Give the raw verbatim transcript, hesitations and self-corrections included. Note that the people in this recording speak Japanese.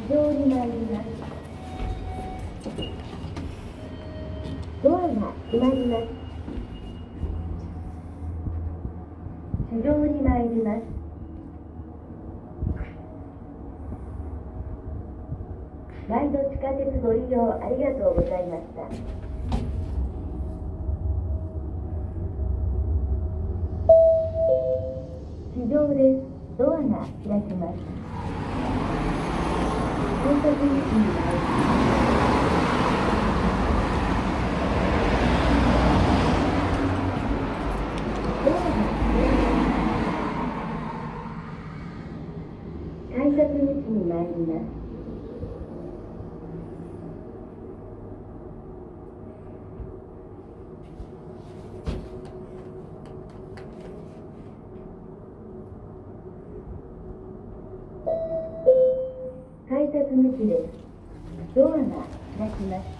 非常に参ります。ドアが閉まります。非常に参ります。毎度地下鉄ご利用ありがとうございました。非常です。ドアが開きます。改札口に参ります。ドアが開きます。改札口に参ります。改札口です。ドアが開きます。